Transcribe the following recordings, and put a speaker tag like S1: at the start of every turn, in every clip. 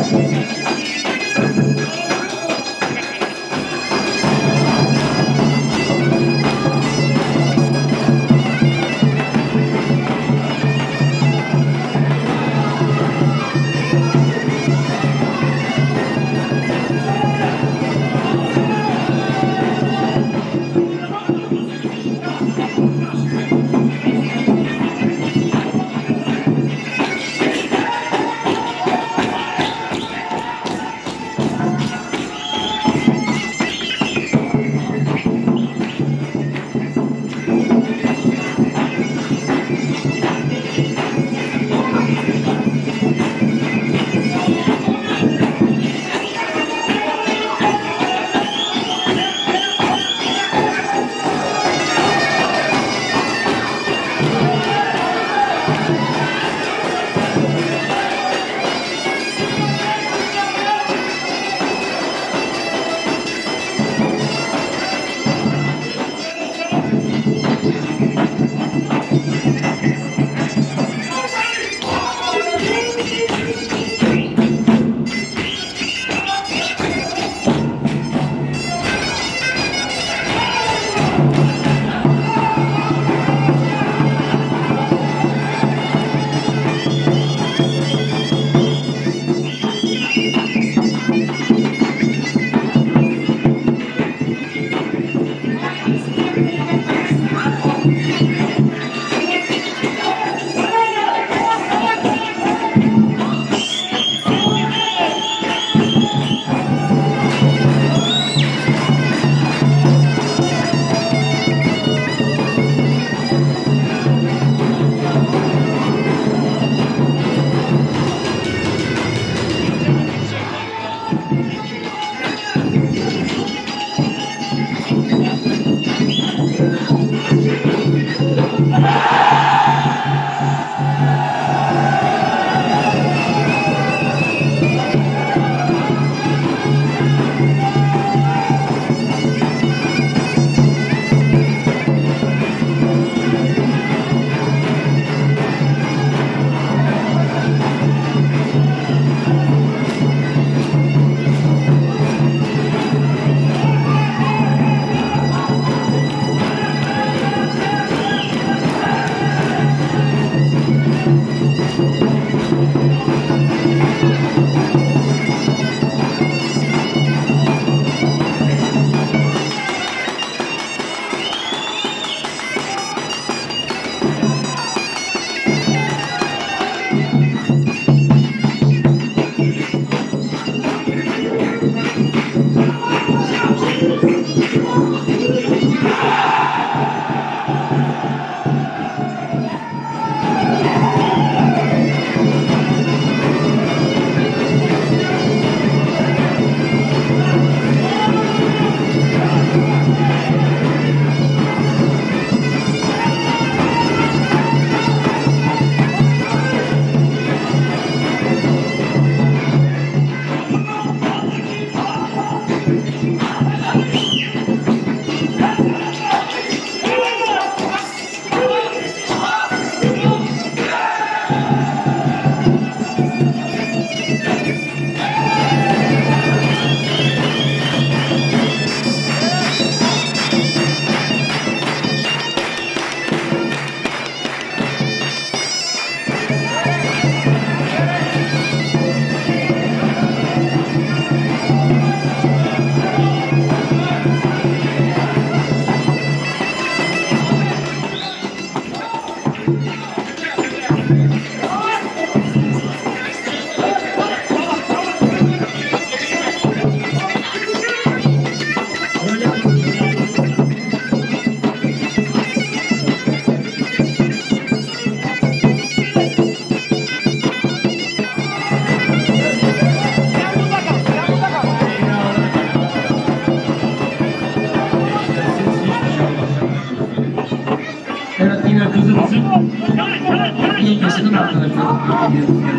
S1: İlkesinin arkadaşlarına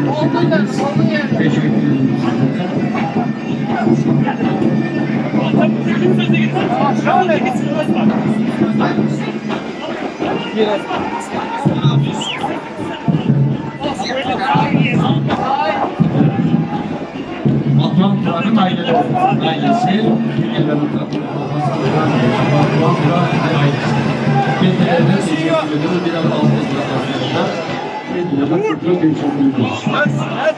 S1: teşekkür ederim. ailelerimizin ailesi, Egemen'in takımı ailesi. Kendilerine teşekkür ediyoruz. Biraz altında arkadaşlar. Kendilerine çok teşekkür ediyoruz.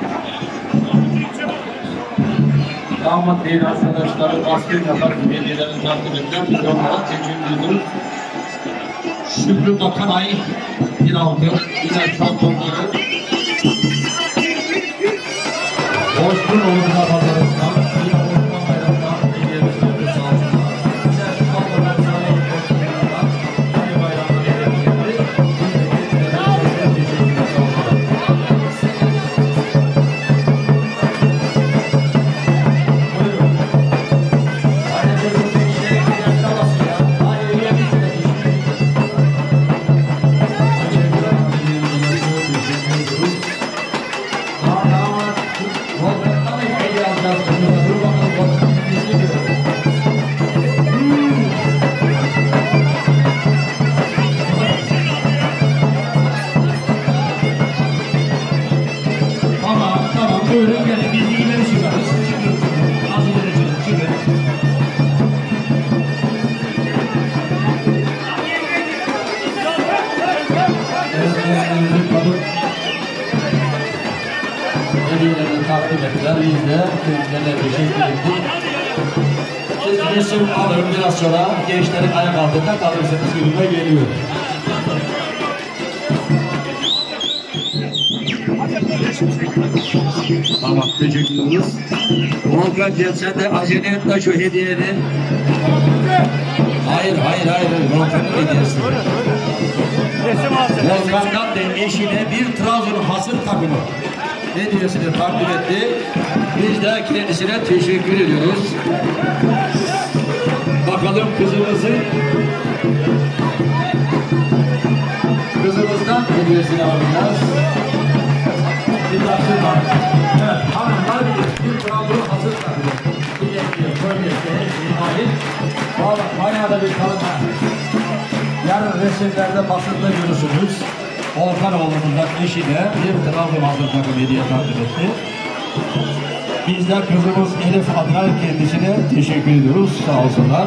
S1: Damat değil arkadaşları asker yapar hediyelerinin takdim edilen biz onlara teşekkür ediyoruz. Şükrü Bakanay bir aldı. Yine şampiyonları. Hoşgul olumuna pazarından. Yine Osman Bayram'dan hediyelerimizi sağ olsunlar. Yine şampiyonlar sarayı hoşgullarından. Sayı Bayram'dan hediyelerimizi. Teşekkür ederiz. Buyurun gelin biz ileri çıkarız. Çıkın. Az ileri çıkın. Hediyelerini takdim ettiler. Biz de kendilerine teşekkür ettik. Siz resim alın biraz sonra gençlerin ayak altında kalırsanız gülüme geliyor. Tamam, teşekkür ederiz. Volkan gel sen de acele etme şu hediyeni. Hayır. Volkan'ın hediyesi. Volkan'dan da eşine bir Trabzon hasır takımı hediyesini takdim etti. Biz de kendisine teşekkür ediyoruz. Bakalım kızımızdan hediyesini alacağız. Evet, hanımlar bir Trabzon hazır takımı. Bilekliyor, kolyesi, hepsini bayağı da bir kalın. Yarın resimlerde basında görürsünüz. Volkan oğlumuzdan eşine bir Trabzon hazır takımı hediye takdim etti. Biz de kızımız Elif adına kendisine teşekkür ediyoruz. Sağ olsunlar.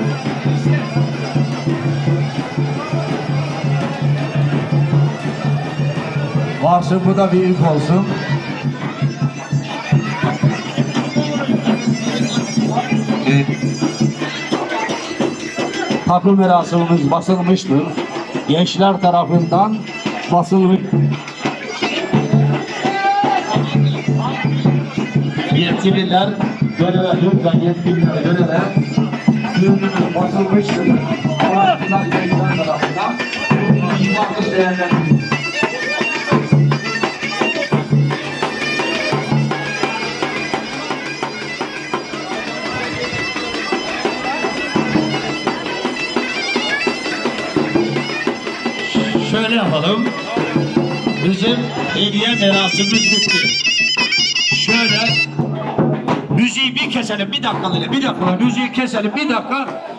S1: Varsın bu da büyük olsun. Takım merasimimiz basılmıştır. Gençler tarafından basılmış. Yetkililer göreve, lütfen yetkililere göreve ürünümüz basılmıştır. Ama gençler tarafından farklı değerlendirilmiş. Şöyle yapalım. Bizim hediye merasimimiz bitti. Şöyle müziği bir keselim, bir dakika müziği keselim, bir dakika.